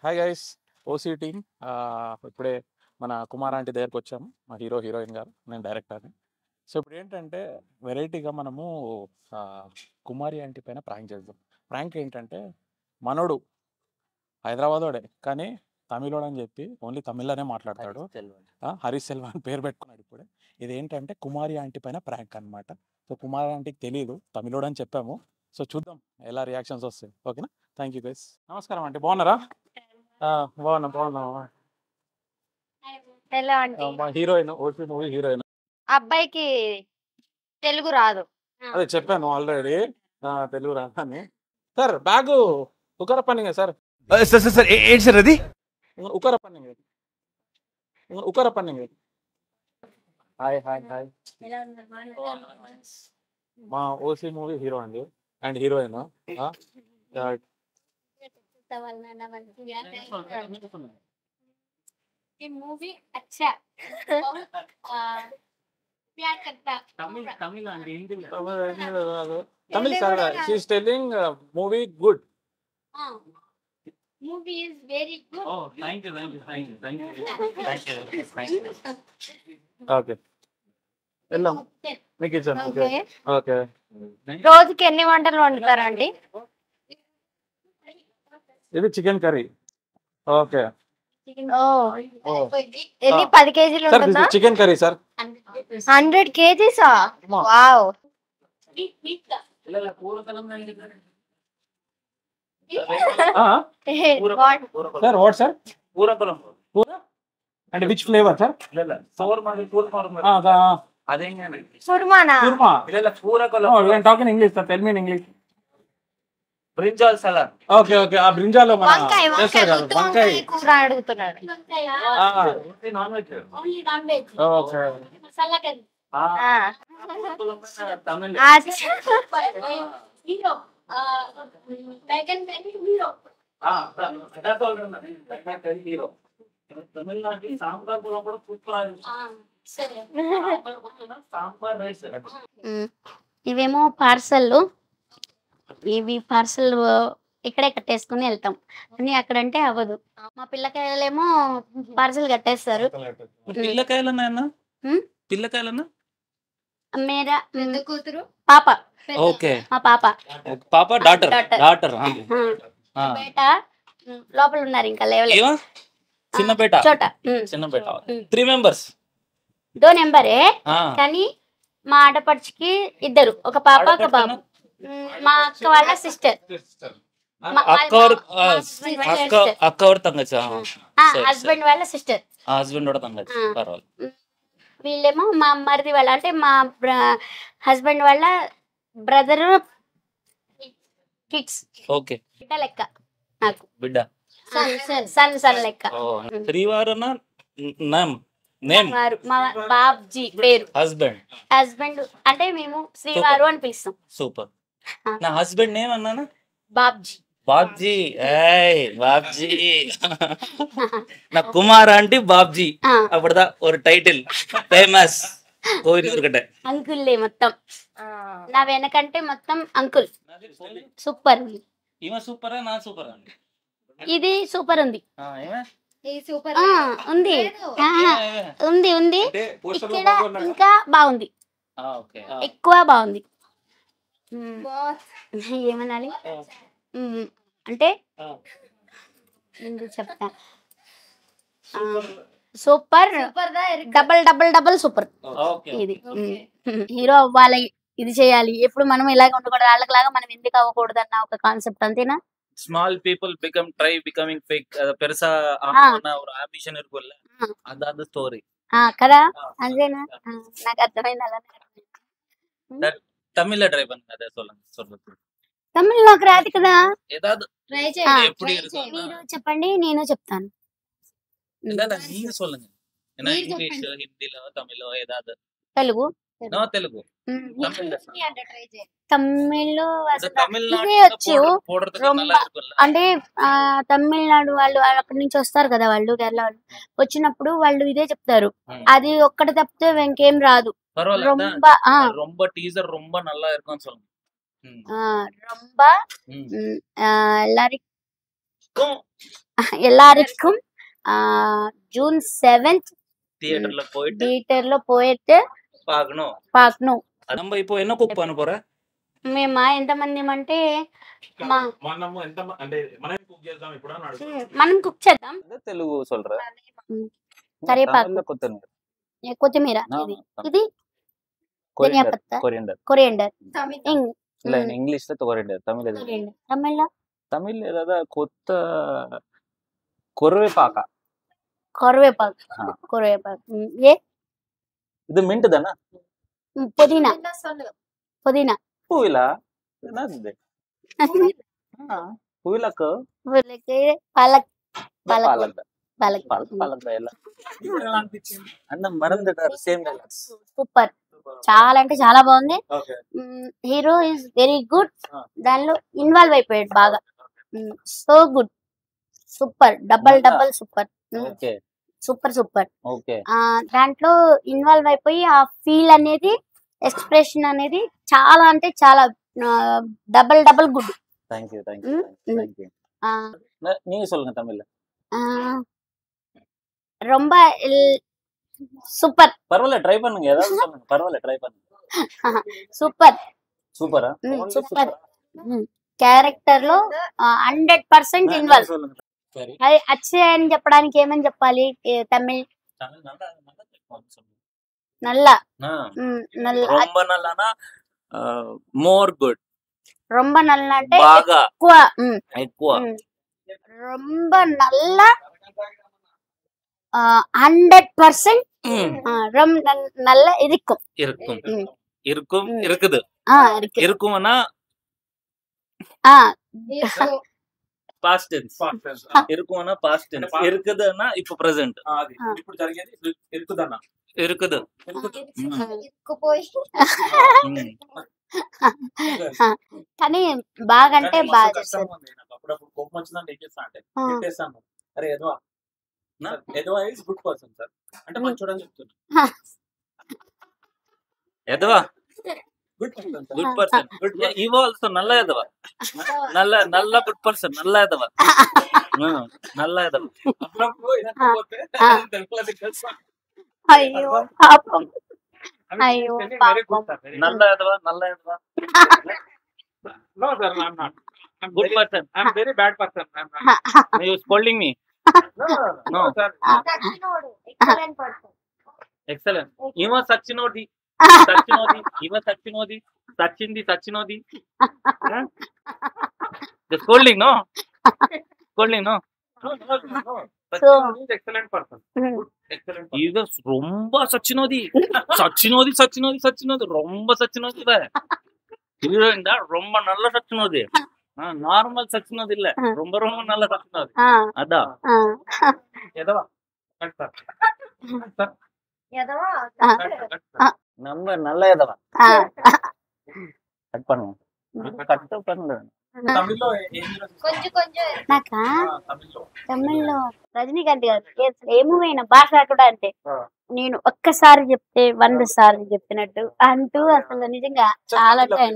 Hi guys, OC team. ఇప్పుడే మన Kumar aunty దగ్గరకు వచ్చాము. మా హీరోయిన్ గారు, నేను డైరెక్టర్ని. సో ఇప్పుడు ఏంటంటే వెరైటీగా మనము ఆ, కుమారి ఆంటీ పైన ప్రాంక్ చేద్దాం. ప్రాంక్ ఏంటంటే మనోడు హైదరాబాదోడే కానీ తమిళోడు అని చెప్పి ఓన్లీ తమిళ్లోనే మాట్లాడతాడు. హరీష్ సెల్వా అని పేరు పెట్టుకున్నాడు ఇప్పుడే. ఇది ఏంటంటే కుమారి ఆంటీ పైన ప్రాంక్ అనమాట. సో కుమారి ఆంటీకి తెలియదు తమిళోడు అని చెప్పాము. సో చూద్దాం ఎలా రియాక్షన్స్ వస్తాయి. ఓకేనా? Thank you guys. నమస్కారం ఆంటీ, బాగున్నారా? బాగున్నా. ఎలా అంటే మా హీరోయిన్, ఓసీ మూవీ హీరోయిన్. అబ్బాయికి తెలుగు రాదు. అదే చెప్పాను ఆల్రెడీ, తెలుగు రాదని. సార్ బ్యాగు ఉకర పన్నింగ్ సార్, సార్ సార్ సార్ ఏంటి సార్ అది? ఉకర పన్నింగ్. Hi hi hi. మా ఓసీ మూవీ హీరో అండి అండ్ హీరోయిన్. ये मूवी अच्छा प्यार करता Tamil sir, she's telling movie good. Movie is very good. Okay వెళ్దాం, మీకు ఇచ్చాను. ఓకే, ఓకే రోజుకి ఎన్ని వంటలు వండుతారండి? ఇది చికెన్ కర్రీ. ఓకే ఎన్ని 10 కేజీలు సార్, ఉంటుందా? Chicken curry sir. 100 కేజీసా? వావ్. Sir what sir? పూర అంటే విచ్ ఫ్లేవర్ సార్? కుర్మానా? Talking English sir, tell me in English. Brinjal salad. Okay okay, ఆ బ్రింజాలో మన వంకాయ చేస్తారు కదా, వంకాయ. కూర అడుగుతున్నాడు. Non veg. Okay Tamil. Hero Tamil Nadu sambar కూడా సూపర్. సాంబార్ రైస్. ఇవేమో పార్సల్. ఇవి పార్సల్ ఇక్కడే కట్టేసుకుని వెళ్తాం, కానీ అక్కడంటే అవ్వదు. మా పిల్లకాయలేమో పార్సల్ కట్టేస్తారు. పిల్లకాయలన్నా హ్మ్? పిల్లకాయలన్నా మేరా కూతురు పాప. ఓకే. మా పాప పాప డాటర్. డాటర్ బేట లోపల ఉన్నారు, ఇంకా లేవలేదు. చిన్న బేట. చోట చిన్న బేట. 3 మెంబర్స్. 2 నెంబరే, కానీ మా ఆడపడుచుకి 2, ఒక పాప ఒక బాబు. మా అక్క వాళ్ళ సిస్టర్. అక్క और तंगच. హస్బెండ్ వాళ్ళ సిస్టర్. హస్బెండ్ కూడా తగ్గచ్చు, పర్వాలేదు. వీళ్ళేమో మా మరిది వాళ్ళ, అంటే మా హస్బెండ్ వాళ్ళ బ్రదర్ కిడ్స్. ఓకే. బిడ్డ లెక్క నాకు, బిడ్డ. సన్ లెక్క. శ్రీవారన నేమ్ నేమ్ మా బాబ్జీ పేరు. హస్బెండ్ అంటే మేము శ్రీవారు అని పిలుస్తాం. సూపర్. నా హస్బెండ్ నేమ్ అన్నానా? బాబ్జీ. బాబ్జీ. బాబ్జీ. నా కుమార్ ఆంటీ బాబ్జీ. అప్పుడుదా ఒక టైటిల్ ఫేమస్ కోయినూరుగడ్డ. అంకుల్లే మొత్తం. నా వెనకంటే మొత్తం అంకుల్. సూపర్. ఈమె సూపరా నా సూపరా? ఇది సూపర్ ఉంది. ఉంది ఉంది ఇక్కడ ఇంకా బాగుంది, ఎక్కువ బాగుంది. ఏమనాలి అంటే చెప్తా. Super, double super. ఇది హీరో అవ్వాలి, ఇది చేయాలి, ఎప్పుడు మనం ఇలాగ ఉండకూడదు, వాళ్ళకిలాగా మనం ఎందుకు అవ్వకూడదు అన్న ఒక కాన్సెప్ట్, అంతేనా? Small people become try becoming fake ಪೆರಸ ಅವ್ರ ಆಂಬಿಷನ್ ಇರ್ಬೋಲ್ಲ, ಅದಾದ ಸ್ಟೋರಿ కదా, అంతేనా? నాకు అర్థమైంది. అలా తమిళ ట్రై பண்ணு, అదే சொல்லுங்க. తమిళ్ నాకు రాదు కదా. ఏదాదు మీరు చెప్పండి, నేను చెప్తాను. நீங்க சொல்லுங்க. ఇంగ్లీష్, హిందీలో, తమిళలో ఏదాదు. తెలుగు. తెలుగు. తమిళ్లో ఇదే వచ్చు. అంటే తమిళనాడు వాళ్ళు అక్కడి నుంచి వస్తారు కదా, వాళ్ళు కేరళ వాళ్ళు వచ్చినప్పుడు వాళ్ళు ఇదే చెప్తారు. అది ఒక్కటి తప్పితే ఇంకేం రాదు. ரொம்ப டீசர் ரொம்ப நல்லா இருக்கும்னு சொல்லுங்க. ரொம்ப எல்லாரும் எல்லாருக்கும் ஜூன் 7th தியேட்டர்ல போயிட்டு பார்க்கணும். நம்ம இப்போ என்ன కుక్ பண்ண போற? మేమా ఎంతమంది అంటే మనము ఎంత అంటే మనం కుక్ చేద్దాం ఇప్పుడు మనం కుక్ చేద్దాం. తెలుగు சொல்ற కరివేపాకు, కొత్తిమీర, ఇది ధనియా పత్తా, కొరియండర్. இல்ல ఇంగ్లీష్లో కొరియండర్, తమిళ ఏదో కొత్త కొరివేపాకు. ఏ இது மின்ட் தானே? పుదీనా பூவிலா என்னது? பூவிலக்கு పాలక్ అన్న మరంటారు. Same dialogues. సూపర్, చాలా అంటే చాలా బాగుంది. హీరో ఇస్ వెరీ గుడ్, దానిలో ఇన్వాల్వ్ అయిపోయాడు బాగా. So good, super, double super, super. దాంట్లో ఇన్వాల్వ్ అయిపోయి ఆ ఫీల్ అనేది, ఎక్స్ప్రెషన్ అనేది చాలా అంటే చాలా డబల్ గుడ్. நீங்க சொல்லுங்க தமிழ்ல. ரொம்ப சூப்பர். பரவாயில்ல, ட்ரை பண்ணுங்க. ஏதாவது சொல்லுங்க, பரவாயில்ல, ட்ரை பண்ணுங்க. సూపరా? క్యారెక్టర్ లో 100% ఇన్వాల్వ్. అది అచ్చే అని చెప్పడానికి ఏమని చెప్పాలి? తమిళ్ నల్ల రొంబ నల్లనా మోర్ గుడ్. రొంబ నల్ల అంటే ఎక్కువ. రొంబ నల్ల 100% నల్ల இருக்கும். இருக்குது. இருக்கும்னா పాస్ట్ టెన్స్. இருக்கும்னா పాస్ట్ టెన్స్. இருக்குதுன்னா இப்போ ప్రెజెంట్. ఇప్పుడు జరిగేది இருக்குదన్న. இருக்குது. కానీ బాగా అంటే బాగా చేస్తారు. అప్పుడప్పుడు కోపం వచ్చిందంటే ఏం చేస్తా అంటే పెట్టేస్తాను. అరే ఎదవా ఇస్ గుడ్ పర్సన్ సార్ అంటే మనం చూడని చెప్తున్నా. ఎదవా గుడ్ పర్సన్. ఇవో ఆల్సో నల్ల ఎదవా. నల్ల గుడ్ పర్సన్. నల్ల ఎదవా. అప్పుడప్పుడు అయ్యో పాపం, అయ్యో పాపం. నల్ల ఎదవా. No sir, I'm not. I'm Good person. I'm very bad person. I'm not. You scolding me? No sir. Excellent person. Excellent. Iva Sachinodi. Iva Sachinodi. Sachinodi. The scolding, no? Scolding, no? No. Sachin is excellent person. Good, excellent person. Iva romba Sachinodi. Romba Sachinodi. Heroine da romba nalla Sachinodi. Normal సచ్చినది இல்ல, ரொம்ப நல்ல సచ్చినది. అదా ఎదవా நம்ம நல்ல எதவா cut பண்ணுவோம். Cut பண்ணு. తమిళ్లో తమిళ్లో రజనీకాంత్ గారు ఏ మూవీ అయినా భాష కూడా అంతే. నేను ఒక్కసారి చెప్తే 100 సార్లు చెప్పినట్టు అంటూ అసలు నిజంగా చాలా టైం.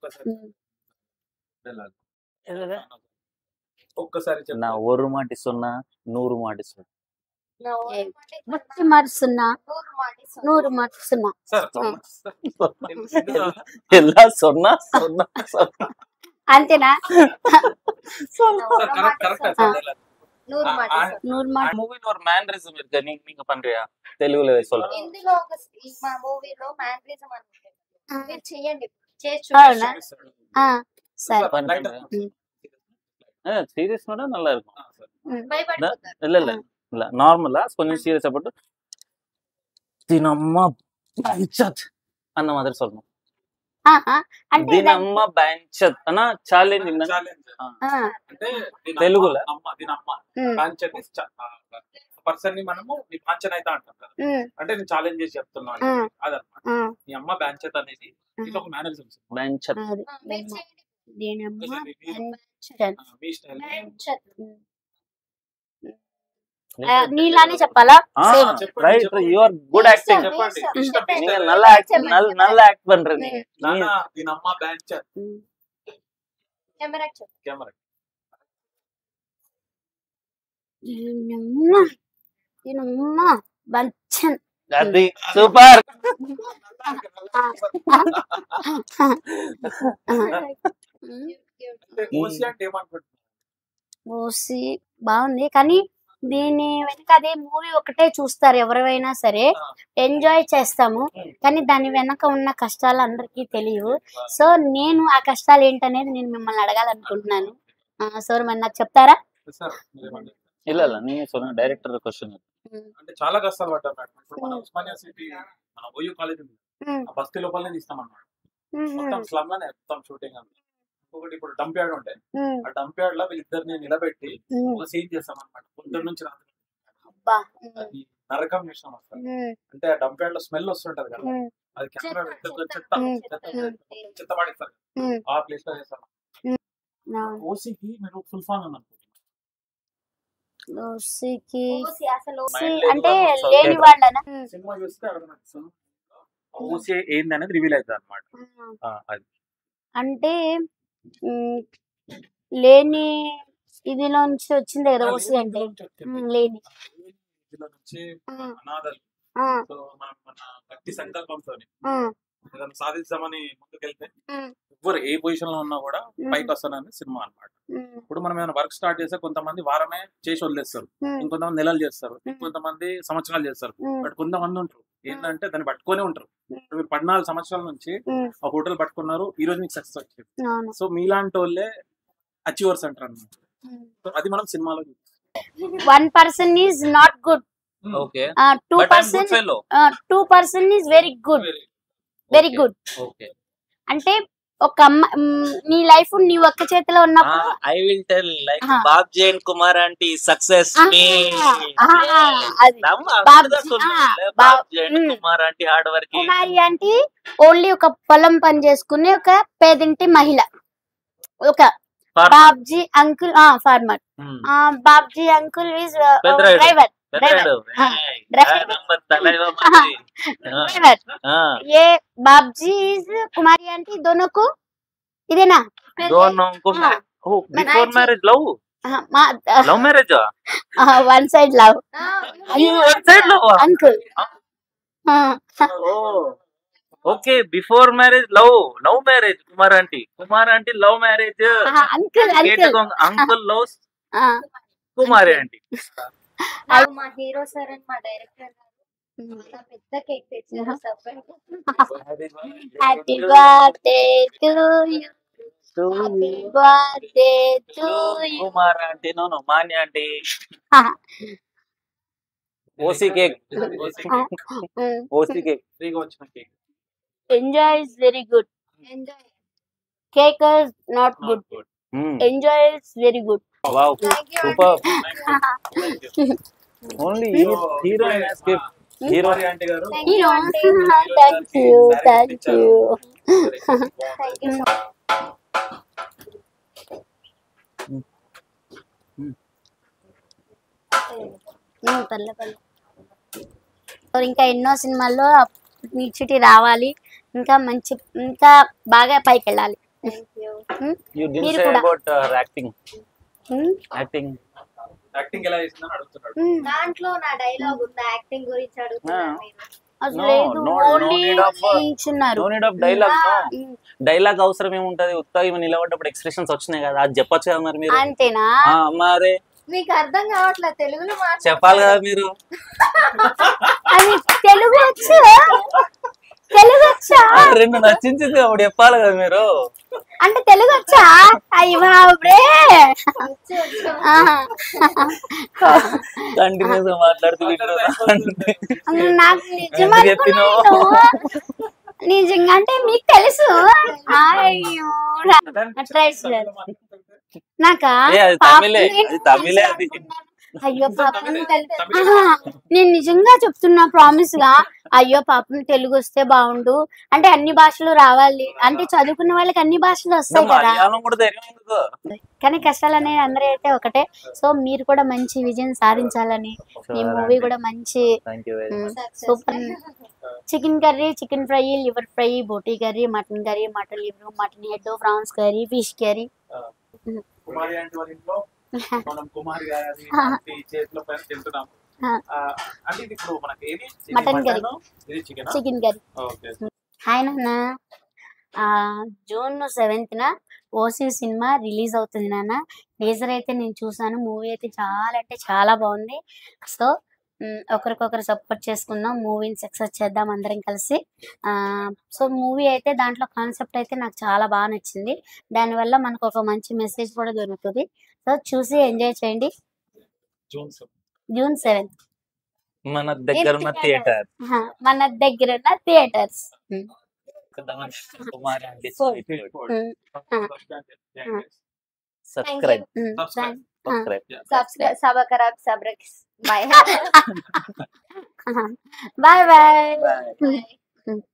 నా ஒரு மாட்டி சொன்னா 100 மாட்டி சொன்னா. ముచ్చి మరుస్తున్నా 100 మరుస్తున్నా. ఎలా சொன்னா అంతేనా? 100 మూవీలో ஒரு மேனரிசம் இருக்கு. நீங்க பண்றியா? తెలుగులో சொல்லுங்க. ఇందులో ఒక మా మూవీలో మేనరిజం అనుకుంటా మీరు చేయండి, చేసి చూడండి. సరే, சீரியஸ் நோட நல்லா இருக்கும். భయపడిపోతారు. இல்ல நார்மலா கொஞ்சம் சீரியஸா போட்டு தினம்மா பஞ்சத் அந்த மாதிரி சொல்லணும். దినమ్మ బ్యాంచత్ అన్న ఛాలెంజ్ అంటే తెలుగులో పర్సన్ ని మనము నీ బాంచన్ అయితే అంటాం కదా, అంటే నేను ఛాలెంజ్ చేసి చెప్తున్నాను అదనమాట. నీ అమ్మ బ్యాంచత్ అనేది ఇది ఒక మేనరిజం. బ్యాంచత్ నీలానే చెప్పాలా? Right, you are good acting. நீங்க நல்ல యాక్ట్ பண்றீங்க. నాన్న దీని అమ్మ బ్యాంచత్ కెమెరా కెమెరా బంచన్ అది సూపర్. ఓసి బాగుంది కానీ దీని వెనక అదే మూవీ ఒకటే చూస్తారు ఎవరైనా సరే, ఎంజాయ్ చేస్తాము కానీ దాని వెనక ఉన్న కష్టాలు అందరికీ తెలియవు. సో నేను ఆ కష్టాలు ఏంటనేది నేను మిమ్మల్ని అడగాలనుకుంటున్నాను. సార్ మరి నాకు చెప్తారా? ಇಲ್ಲ ನೀವೇ ಸೊನ್ನ డైరెక్టర్ క్వశ్చన్. అంటే చాలా కష్టాలు పడ్డారు మేడం. ఇప్పుడు మన ఉస్మానియా సిటీ మన ఓయూ కాలేజ్ ఉంది, ఆ బస్తీ లోపలనే తీస్తాం అన్నమాట. మొత్తం స్లమ్ లోనే మొత్తం షూటింగ్ అంతా. ఇంకొకటి ఇప్పుడు డంప్ యార్డ్ ఉంటాయి, ఆ డంప్ యార్డ్ లో వీళ్ళిద్దరిని నిలబెట్టి ఒక సీన్ చేస్తాం అన్నమాట. పొద్దున్న నుంచి రాత్రి అది నరకం విషయం వస్తుంది. అంటే ఆ డంప్ యార్డ్ లో స్మెల్ వస్తుంటది కదా, అది కెమెరా చెత్త పడేస్తారు, ఆ ప్లేస్ లో చేస్తాం. ఓసీకి మీరు ఫుల్ ఫామ్ అని అనుకుంటున్నారు. అంటే లేని వాళ్ళనా? సినిమా చూస్తే ఓసీ ఏంది అనేది రివీల్ అవుతుంది అన్నమాట. అది అంటే లేని ఇదిలో నుంచి వచ్చింది కదా ఓసీ అంటే. లేని ఇందులో నుంచి అనాథలు మన గట్టి సంకల్పంతో ఏదైనా సాధిద్దామని ముందుకెళ్తే ఎవరు ఏ పొజిషన్ లో ఉన్నా కూడా పైకి వస్తానని సినిమా అన్నమాట. ఇప్పుడు మనం ఏమైనా వర్క్ స్టార్ట్ చేస్తే కొంతమంది వారమే చేసి వదిలేస్తారు, ఇంకొంతమంది నెలలు చేస్తారు, ఇంకొంతమంది సంవత్సరాలు చేస్తారు. బట్ కొంతమంది ఉంటారు ఏంటంటే దాన్ని పట్టుకొని ఉంటారు. మీరు 14 సంవత్సరాల నుంచి ఆ హోటల్ పట్టుకున్నారు, ఈ రోజు మీకు సక్సెస్ వచ్చింది. సో మీలాంటి వాళ్ళే అచీవర్స్ అంటారు అన్నమాట. అది మనం సినిమాలో 1% is not good. Okay 2% is very good. Very good. అంటే ఒక నీ లైఫ్ నీ ఒక్క చేతిలో ఉన్నప్పుడు I will tell like Babji and Kumar aunty success మీ Babji and Kumar aunty hard work. Kumari aunty only ఒక పొలం పని చేసుకునే ఒక పేదింటి మహిళ. ఒక Babji uncle farmer. Babji uncle is driver. ये बाबजी इज कुमारी आंटी दोनों को इदेना दोनों को before marriage love marriage one side love one side love uncle. Okay before marriage love marriage Kumar aunty love marriage uncle uncle loves Kumari aunty. మా hero sir and మా director పెద్ద cake తెచ్చారు. Happy birthday to you, happy birthday to you. Kumar aunty no Manya aunty. OC cake ఫ్రీగా వచ్చిన cake. Enjoy is very good. Cake is not good. Enjoy is very good. Wow, super. Only hero and escape. Hero aunty garu. Hero. Thank you. ఇంకా ఎన్నో సినిమాల్లో నిచ్చిటి రావాలి, ఇంకా మంచి ఇంకా బాగా పైకి వెళ్ళాలి. You didn't say about acting. Acting ఎలా చేసిందని అడుగుతున్నాడు. దాంట్లో నా డైలాగ్ ఉంది, యాక్టింగ్ గురించి అడుగుతున్నారు. డైలాగ్ అవసరం ఏముంటది? ఉత్తగా ఇవి నిలబడ్డప్పుడు ఎక్స్ప్రెషన్స్ వచ్చినాయి కదా, అది చెప్పొచ్చు కదా మరి మీరు. అంతేనా? మరి మీకు అర్థం కావట్లేదు తెలుగులో చెప్పాలి కదా మీరు. అది తెలుగు వచ్చు, తెలుగు వచ్చా? రెండు నచ్చింది అప్పుడు చెప్పాలి కదా మీరు. అంటే తెలుగు వచ్చా? అయ్యి బాబే కంటిన్యూస్ గా మాట్లాడుతూ నాకు నిజంగా అంటే మీకు తెలుసు. అయ్యో నాకా తమిళే అది. అయ్యో పాపం నేను నిజంగా చెప్తున్నా ప్రామిస్ గా. అయ్యో పాపం తెలుగు వస్తే బాగుండు. అంటే అన్ని భాషలు రావాలి అంటే చదువుకున్న వాళ్ళకి అన్ని భాషలు వస్తాయి కదా, కానీ కష్టాలు అనేవి అందరూ అయితే ఒకటే. సో మీరు కూడా మంచి విజయం సాధించాలని, ఈ మూవీ కూడా మంచి super. Chicken curry, chicken fry, liver fry, బోటీ curry, mutton curry, mutton liver, mutton head, prawns curry, fish curry. మనం కుమారి గారి ఆంటీ చేతిలో పైన తింటున్నాం. అంటే ఇది ఇప్పుడు మనకి ఏది మటన్ కర్రీ, ఇది chicken chicken curry. Okay. Hi నాన్న, June 7th OC cinema release అవుతుంది నాన్న. టీజర్ అయితే నేను చూసాను. మూవీ అయితే చాలా అంటే చాలా బాగుంది. సో ఒకరికొకరు సపోర్ట్ చేసుకుందాం, మూవీని సక్సెస్ చేద్దాం అందరం కలిసి. సో మూవీ అయితే దాంట్లో కాన్సెప్ట్ అయితే నాకు చాలా బాగా నచ్చింది. దానివల్ల మనకు ఒక మంచి మెసేజ్ కూడా దొరుకుతుంది. సో చూసి ఎంజాయ్ చేయండి. June 7th మన దగ్గర ఉన్న థియేటర్, మన దగ్గర ఉన్న theatres. Kumari aunty subscribe subscribe subscribe సబ్రక్ బై బాయ్ బాయ్.